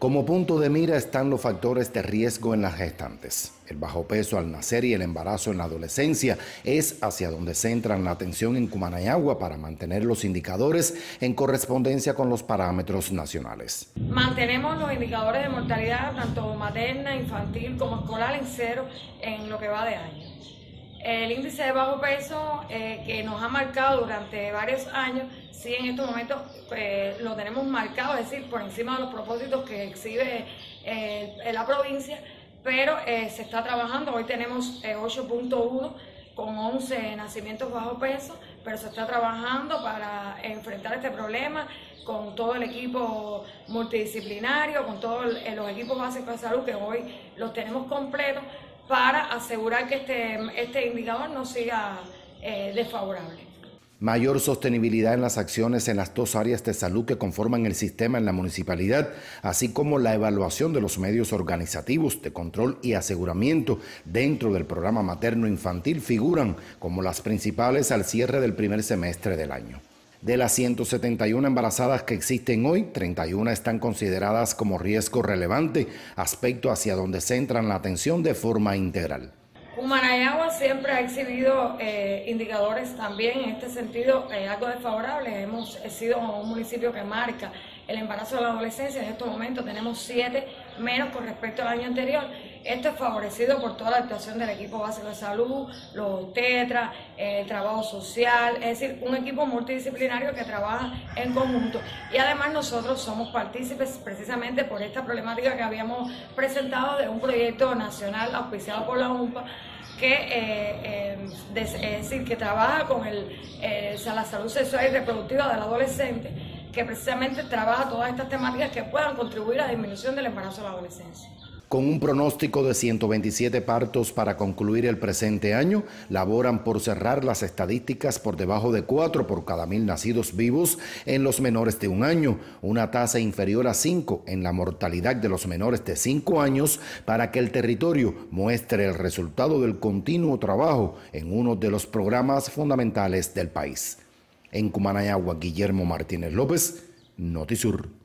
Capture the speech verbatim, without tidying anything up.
Como punto de mira están los factores de riesgo en las gestantes. El bajo peso al nacer y el embarazo en la adolescencia es hacia donde centran la atención en Cumanayagua para mantener los indicadores en correspondencia con los parámetros nacionales. Mantenemos los indicadores de mortalidad, tanto materna, infantil como escolar, en cero en lo que va de año. El índice de bajo peso eh, que nos ha marcado durante varios años, sí en estos momentos eh, lo tenemos marcado, es decir, por encima de los propósitos que exhibe eh, en la provincia, pero eh, se está trabajando. Hoy tenemos eh, ocho punto uno con once nacimientos bajo peso, pero se está trabajando para enfrentar este problema con todo el equipo multidisciplinario, con todos los equipos básicos de salud que hoy los tenemos completos, para asegurar que este, este indicador no siga eh, desfavorable. Mayor sostenibilidad en las acciones en las dos áreas de salud que conforman el sistema en la municipalidad, así como la evaluación de los medios organizativos de control y aseguramiento dentro del programa materno-infantil figuran como las principales al cierre del primer semestre del año. De las ciento setenta y una embarazadas que existen hoy, treinta y una están consideradas como riesgo relevante, aspecto hacia donde centran la atención de forma integral. Cumanayagua siempre ha exhibido eh, indicadores también en este sentido eh, algo desfavorables. Hemos sido un municipio que marca el embarazo de la adolescencia. En estos momentos tenemos siete menos con respecto al año anterior. Esto es favorecido por toda la actuación del equipo básico de salud, los tetras, eh, el trabajo social, es decir, un equipo multidisciplinario que trabaja en conjunto. Y además nosotros somos partícipes precisamente por esta problemática que habíamos presentado de un proyecto nacional auspiciado por la U N P A, que, eh, eh, de, es decir, que trabaja con el, eh, la salud sexual y reproductiva del adolescente, que precisamente trabaja todas estas temáticas que puedan contribuir a la disminución del embarazo de la adolescencia. Con un pronóstico de ciento veintisiete partos para concluir el presente año, laboran por cerrar las estadísticas por debajo de cuatro por cada mil nacidos vivos en los menores de un año, una tasa inferior a cinco en la mortalidad de los menores de cinco años, para que el territorio muestre el resultado del continuo trabajo en uno de los programas fundamentales del país. En Cumanayagua, Guillermo Martínez López, Notisur.